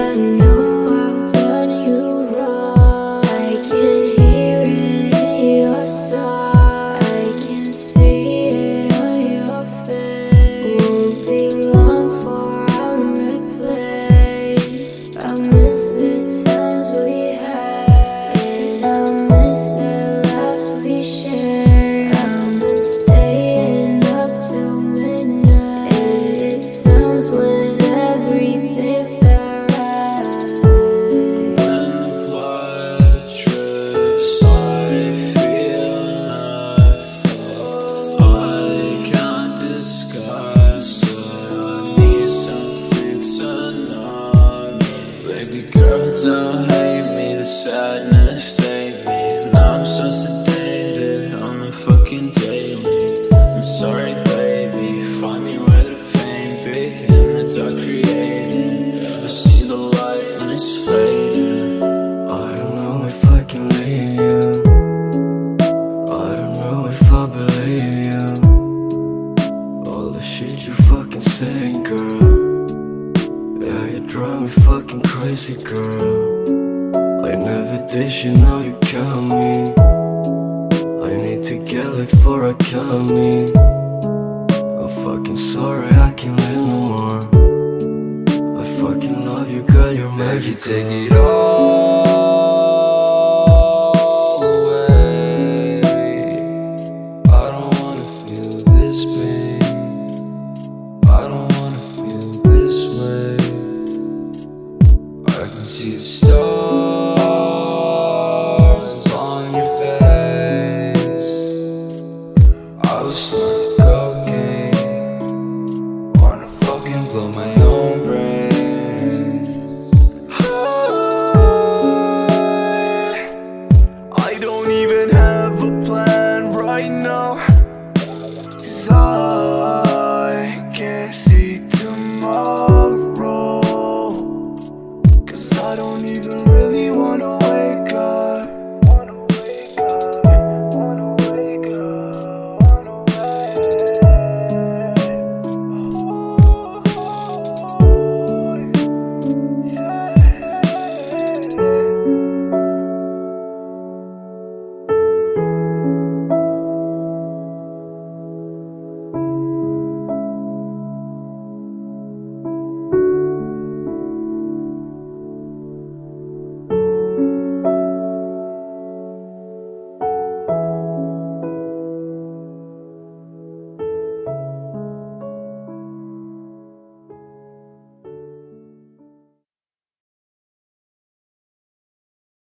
Don't hate me, the sadness saved me. Now I'm so sedated on the fucking daily. I'm sorry baby, find me where the pain be. In the dark created, I see the light and it's fading. I don't know if I can leave you. I don't know if I believe you. All the shit you fucking saying, girl. Yeah, you drive me fucking crazy, girl. I never did, you know you count me. I need to get lit before I count me. I'm fucking sorry, I can't live no more. I fucking love you, girl, you're magical. Maybe take it all away. I don't wanna feel this pain. I don't wanna feel this way. I can see the stars on your face. I was snorting cocaine, wanna fucking blow my own brain. I don't even have a plan right now, 'cause I can't see tomorrow. 'Cause I don't even